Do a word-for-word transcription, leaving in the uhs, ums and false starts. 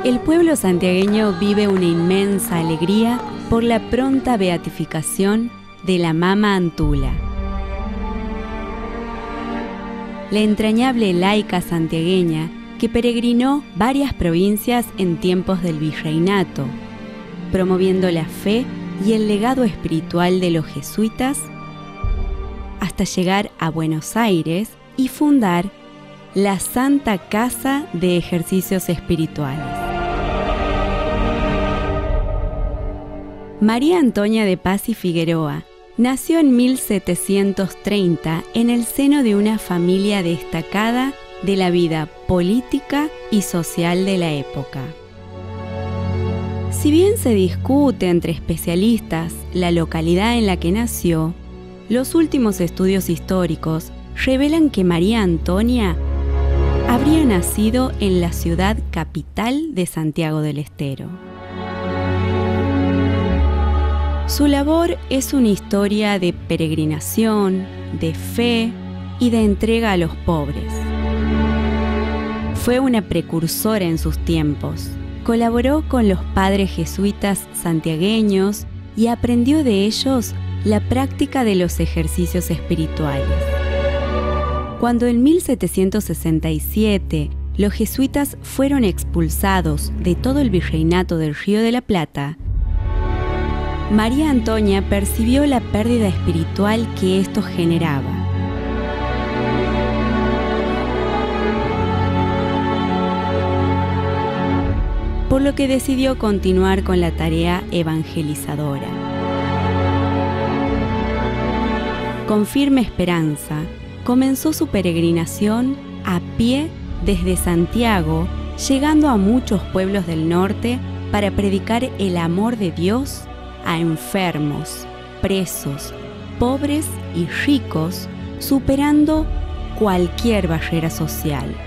El pueblo santiagueño vive una inmensa alegría por la pronta beatificación de la Mama Antula. La entrañable laica santiagueña que peregrinó varias provincias en tiempos del virreinato, promoviendo la fe y el legado espiritual de los jesuitas, hasta llegar a Buenos Aires y fundar la Santa Casa de Ejercicios Espirituales. María Antonia de Paz y Figueroa nació en mil setecientos treinta en el seno de una familia destacada de la vida política y social de la época. Si bien se discute entre especialistas la localidad en la que nació, los últimos estudios históricos revelan que María Antonia habría nacido en la ciudad capital de Santiago del Estero. Su labor es una historia de peregrinación, de fe y de entrega a los pobres. Fue una precursora en sus tiempos. Colaboró con los padres jesuitas santiagueños y aprendió de ellos la práctica de los ejercicios espirituales. Cuando en mil setecientos sesenta y siete los jesuitas fueron expulsados de todo el virreinato del Río de la Plata, María Antonia percibió la pérdida espiritual que esto generaba. Por lo que decidió continuar con la tarea evangelizadora. Con firme esperanza, comenzó su peregrinación a pie desde Santiago, llegando a muchos pueblos del norte para predicar el amor de Dios a enfermos, presos, pobres y ricos, superando cualquier barrera social.